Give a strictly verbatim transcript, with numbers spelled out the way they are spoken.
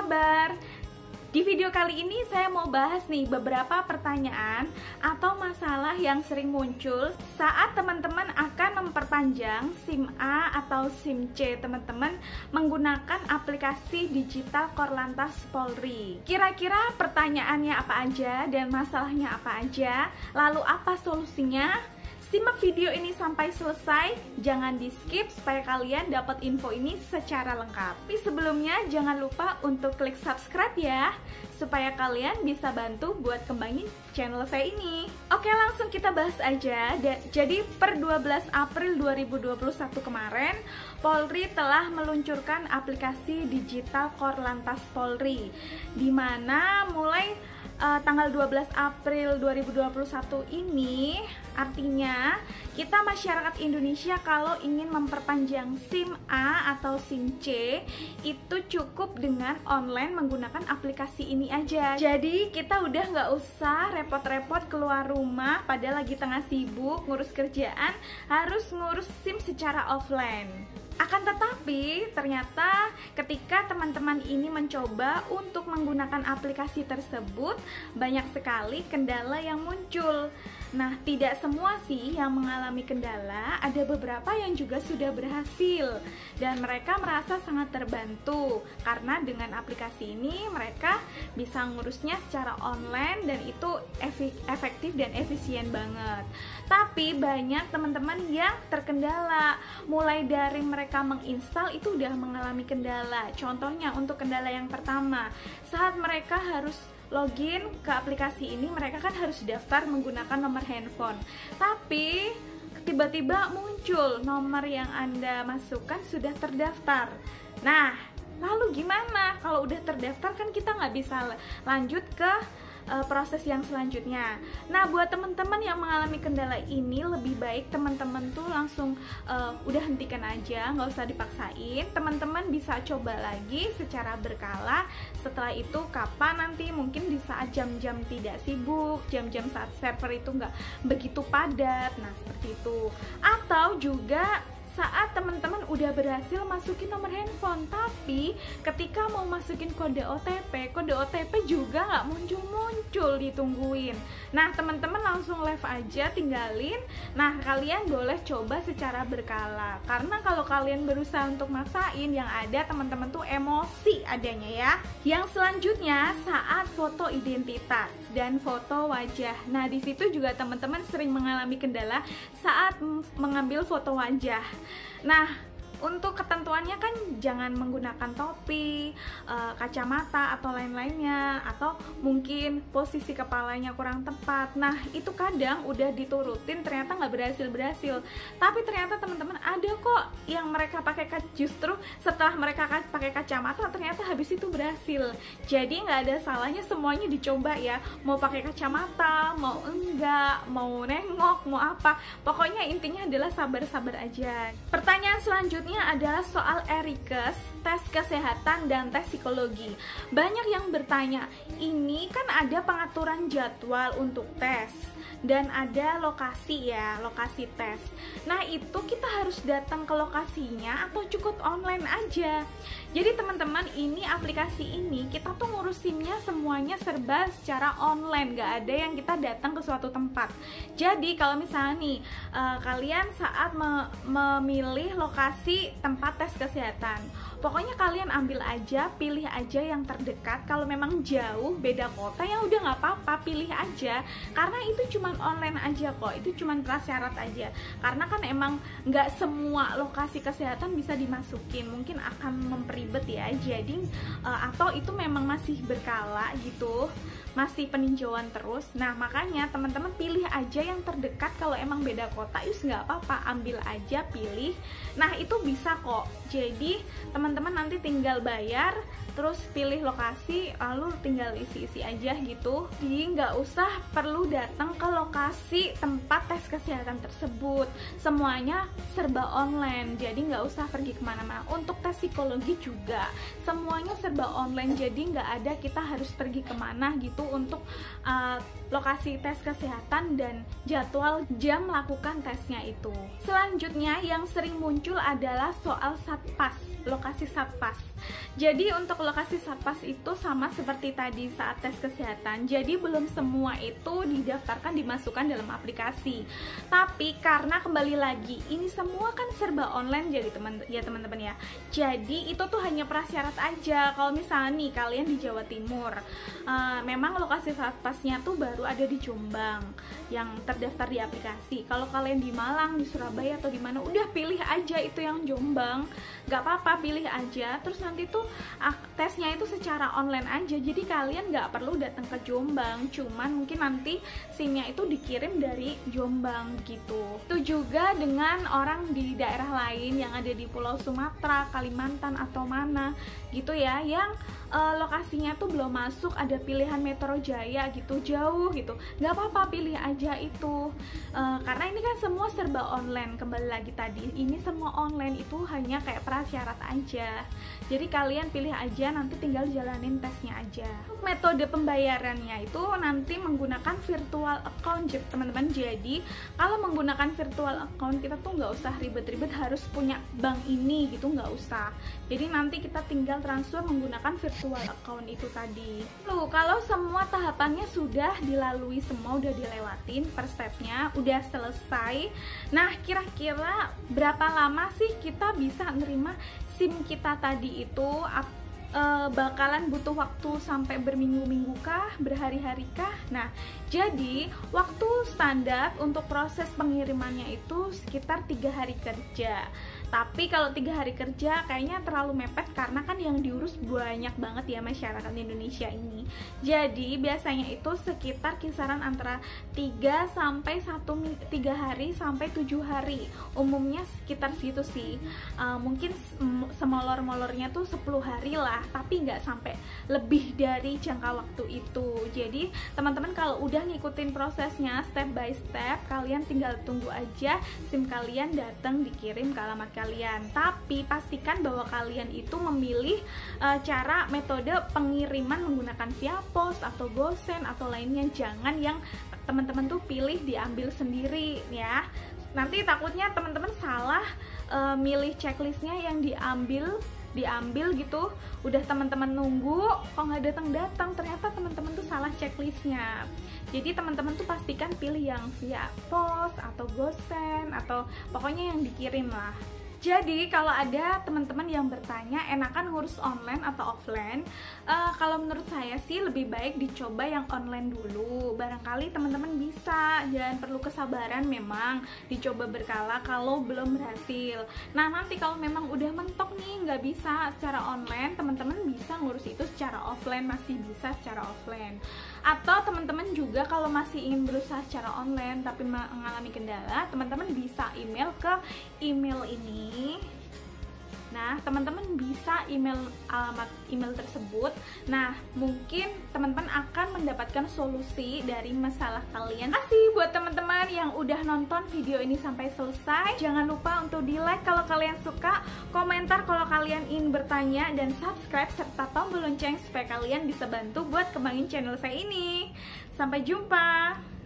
kabar? Di video kali ini saya mau bahas nih beberapa pertanyaan atau masalah yang sering muncul saat teman-teman akan memperpanjang SIM A atau SIM C teman-teman menggunakan aplikasi digital Korlantas Polri. Kira-kira pertanyaannya apa aja dan masalahnya apa aja? Lalu apa solusinya? Simak video ini sampai selesai, jangan di skip supaya kalian dapat info ini secara lengkap. Tapi sebelumnya jangan lupa untuk klik subscribe ya, supaya kalian bisa bantu buat kembangin channel saya ini. Oke, langsung kita bahas aja. Jadi per dua belas April dua ribu dua puluh satu kemarin, Polri telah meluncurkan aplikasi digital Korlantas Polri, di mana mulai Uh, tanggal dua belas April dua ribu dua puluh satu ini artinya kita masyarakat Indonesia kalau ingin memperpanjang SIM A atau SIM C itu cukup dengan online menggunakan aplikasi ini aja. Jadi kita udah nggak usah repot-repot keluar rumah padahal lagi tengah sibuk ngurus kerjaan, harus ngurus SIM secara offline. Akan tetapi, ternyata ketika teman-teman ini mencoba untuk menggunakan aplikasi tersebut, banyak sekali kendala yang muncul. Nah, tidak semua sih yang mengalami kendala, ada beberapa yang juga sudah berhasil. Dan mereka merasa sangat terbantu, karena dengan aplikasi ini mereka bisa ngurusnya secara online dan itu efektif dan efisien banget. Tapi banyak teman-teman yang terkendala, mulai dari mereka mereka menginstal itu udah mengalami kendala. Contohnya untuk kendala yang pertama, saat mereka harus login ke aplikasi ini, mereka kan harus daftar menggunakan nomor handphone. Tapi tiba-tiba muncul nomor yang Anda masukkan sudah terdaftar. Nah, lalu gimana? Kalau udah terdaftar kan kita nggak bisa lanjut ke Uh, proses yang selanjutnya. Nah, buat teman-teman yang mengalami kendala ini, lebih baik teman-teman tuh langsung uh, udah hentikan aja, nggak usah dipaksain. Teman-teman bisa coba lagi secara berkala. Setelah itu kapan nanti, mungkin di saat jam-jam tidak sibuk, jam-jam saat server itu nggak begitu padat, nah seperti itu. Atau juga saat teman-teman udah berhasil masukin nomor handphone, tapi ketika mau masukin kode O T P, kode O T P juga nggak muncul-muncul, ditungguin. Nah, teman-teman langsung live aja, tinggalin. Nah, kalian boleh coba secara berkala, karena kalau kalian berusaha untuk maksain, yang ada teman-teman tuh emosi adanya ya. Yang selanjutnya, saat foto identitas dan foto wajah. Nah, di situ juga teman-teman sering mengalami kendala saat mengambil foto wajah. Nah, untuk ketentuannya kan jangan menggunakan topi, e, kacamata atau lain-lainnya, atau mungkin posisi kepalanya kurang tepat. Nah, itu kadang udah diturutin ternyata nggak berhasil-berhasil. Tapi ternyata teman-teman ada kok yang mereka pakai, justru setelah mereka pakai kacamata ternyata habis itu berhasil. Jadi nggak ada salahnya semuanya dicoba ya. Mau pakai kacamata, mau enggak, mau nengok, mau apa. Pokoknya intinya adalah sabar-sabar aja. Pertanyaan selanjutnya adalah soal E-Rikes, tes kesehatan dan tes psikologi. Banyak yang bertanya, ini kan ada pengaturan jadwal untuk tes dan ada lokasi ya, lokasi tes. Nah, itu kita harus datang ke lokasinya atau cukup online aja. Jadi teman-teman, ini aplikasi ini kita tuh ngurusinnya semuanya serba secara online, gak ada yang kita datang ke suatu tempat. Jadi kalau misalnya nih uh, kalian saat me memilih lokasi tempat tes kesehatan, pokoknya kalian ambil aja, pilih aja yang terdekat. Kalau memang jauh beda kota ya udah nggak apa-apa, pilih aja, karena itu cuman online aja kok, itu cuman prasyarat aja. Karena kan emang nggak semua lokasi kesehatan bisa dimasukin, mungkin akan memperibet ya. Jadi uh, atau itu memang masih berkala gitu, masih peninjauan terus. Nah, makanya teman-teman pilih aja yang terdekat. Kalau emang beda kota, yus nggak apa-apa, ambil aja, pilih. Nah, itu bisa kok. Jadi teman-teman nanti tinggal bayar, terus pilih lokasi, lalu tinggal isi-isi aja gitu. Jadi nggak usah perlu datang ke lokasi tempat tes kesehatan tersebut, semuanya serba online. Jadi nggak usah pergi kemana-mana. Untuk tes psikologi juga semuanya serba online, jadi nggak ada kita harus pergi kemana gitu untuk uh, lokasi tes kesehatan dan jadwal jam melakukan tesnya itu. Selanjutnya yang sering muncul adalah soal satpas, lokasi satpas. Jadi untuk lokasi Satpas itu sama seperti tadi saat tes kesehatan. Jadi belum semua itu didaftarkan, dimasukkan dalam aplikasi. Tapi karena kembali lagi ini semua kan serba online jadi teman ya teman-teman ya. Jadi itu tuh hanya prasyarat aja. Kalau misalnya nih kalian di Jawa Timur, uh, memang lokasi Satpasnya tuh baru ada di Jombang yang terdaftar di aplikasi. Kalau kalian di Malang, di Surabaya atau di mana, udah pilih aja itu yang Jombang. Gak apa-apa, pilih aja. Terus nanti tuh tesnya itu secara online aja, jadi kalian nggak perlu datang ke Jombang, cuman mungkin nanti SIM-nya itu dikirim dari Jombang gitu. Itu juga dengan orang di daerah lain yang ada di Pulau Sumatera, Kalimantan atau mana gitu ya, yang uh, lokasinya tuh belum masuk, ada pilihan Metro Jaya gitu, jauh gitu, nggak apa-apa, pilih aja itu. Uh, karena ini kan semua serba online, kembali lagi tadi, ini semua online, itu hanya kayak prasyarat aja. Jadi kalian pilih aja, nanti tinggal jalanin tesnya aja. Metode pembayarannya itu nanti menggunakan virtual account teman-teman. Jadi kalau menggunakan virtual account, kita tuh nggak usah ribet-ribet harus punya bank ini gitu, nggak usah. Jadi nanti kita tinggal transfer menggunakan virtual account itu tadi. Lalu kalau semua tahapannya sudah dilalui, semua udah dilewatin per stepnya, udah selesai. Nah kira-kira berapa lama sih kita bisa nerima SIM kita tadi itu? E, bakalan butuh waktu sampai berminggu-minggu kah, berhari-hari kah? Nah, jadi waktu standar untuk proses pengirimannya itu sekitar tiga hari kerja. Tapi kalau tiga hari kerja kayaknya terlalu mepet karena kan yang diurus banyak banget ya masyarakat Indonesia ini. Jadi biasanya itu sekitar kisaran antara tiga sampai satu tiga hari sampai tujuh hari. Umumnya sekitar situ sih. Uh, mungkin semolor-molornya tuh sepuluh hari lah, tapi nggak sampai lebih dari jangka waktu itu. Jadi teman-teman kalau udah ngikutin prosesnya step by step, kalian tinggal tunggu aja SIM kalian datang dikirim ke alamat kalian. Tapi pastikan bahwa kalian itu memilih uh, cara metode pengiriman menggunakan via pos atau GoSend atau lainnya. Jangan yang teman-teman tuh pilih diambil sendiri ya. Nanti takutnya teman-teman salah uh, milih checklistnya yang diambil diambil gitu, udah teman-teman nunggu kok nggak datang-datang, ternyata teman-teman tuh salah checklistnya. Jadi teman-teman tuh pastikan pilih yang via pos atau GoSend atau pokoknya yang dikirim lah. Jadi kalau ada teman-teman yang bertanya enakan ngurus online atau offline, uh, kalau menurut saya sih lebih baik dicoba yang online dulu. Barangkali teman-teman bisa, jangan perlu kesabaran, memang dicoba berkala kalau belum berhasil. Nah nanti kalau memang udah mentok nih nggak bisa secara online, teman-teman bisa ngurus itu secara offline, masih bisa secara offline. Atau teman-teman juga kalau masih ingin berusaha secara online tapi mengalami kendala, teman-teman bisa email ke email ini. Nah, teman-teman bisa email alamat email tersebut. Nah, mungkin teman-teman akan mendapatkan solusi dari masalah kalian. Terima kasih buat teman-teman yang udah nonton video ini sampai selesai. Jangan lupa untuk di-like kalau kalian suka, komentar kalau kalian ingin bertanya, dan subscribe serta tombol lonceng supaya kalian bisa bantu buat kembangin channel saya ini. Sampai jumpa.